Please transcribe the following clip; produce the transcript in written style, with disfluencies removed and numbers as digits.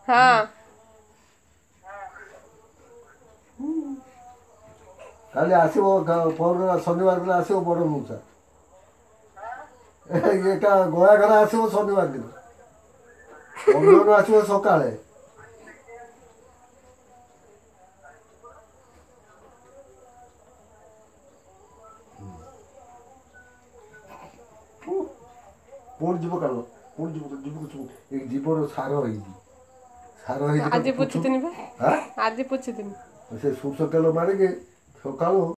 हाँ काली आसो पर शनिवार दिन आसो बड़ मौसा एटा गया घर आसो शनिवार दिन मंगल आसो सकाଳେ पुणी जीव काल पुणी जीव जीवर सार आज सार पोछिथिनि बा आज पोछिथिनि से सुस तेल मारिक सका